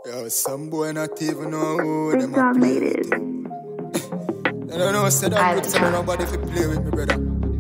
Yo, some boy not even know who This them a dog play made with. it. I don't know, say that good, so nobody fi play with me, brother.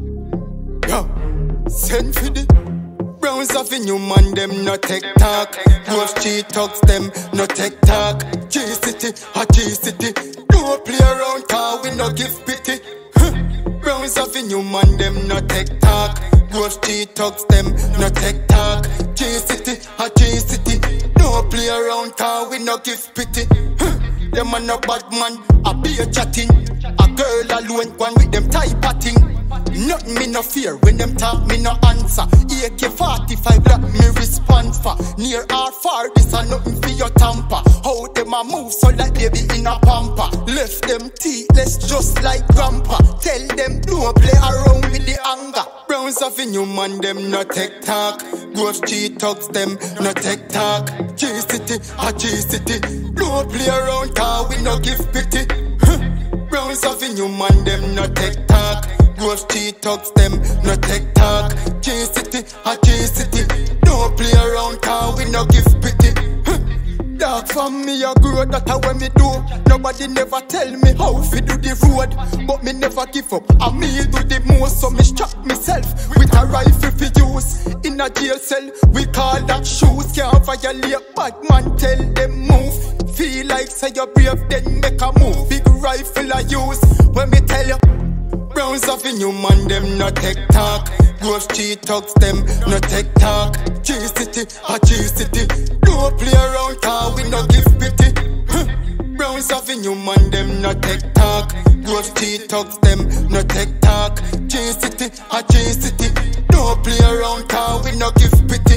Yo, send for the Browns off in you man, them no take talk. Those cheat talks, them no take talk. G-City, a G-City. Don't play around, car we no give pity. Browns off in you man, them no take talk. Those cheat talks, them no take talk. G-City, a G-City. Don't play around, car we no give pity. Them a no bad man, I be a chatting. A girl alone, one with them type of thing. Nothing me no fear, when them talk me no answer. AK-45 black me response for. Near or far, this a nothing for your tamper. How them a move so like they be in a pamper. Left them teethless just like grandpa. Tell them don't play around with the anger. Browns off in you man, them no take talk. Ghost cheat talks, them no take talk. G-City, a G-City. Don't play around, car we no give pity. Browns off in you man, them no take talk. Ghost cheat talks, them no take talk. G-City, a G-City. Don't play around, car we no give pity. Dark from me a grow, that a when me do. Nobody never tell me how fi do the road, but me never give up. And me do the most, so me strap myself with a rifle fi use. In a jail cell, we call that shoes. Can't violate, bad man tell them move. Feel like say you're brave, then make a move. Big rifle I use, when me tell you. Browns off in you man, them no take talk. Ghost cheat talks, them no take talk. G-City, a G-City. Don't play around, car we no give pity. Browns off in you man, them no take talk. Ghost cheat talks, them no take talk. G-City, a G-City. Don't play around, car we no give pity.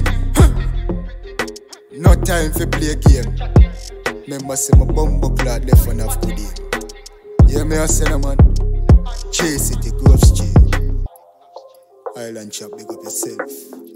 No time for play game. Remember say my bumbo clad left on half good day. Yeah, me a say no man. G-City, Ghost G. Island Chop, big up yourself.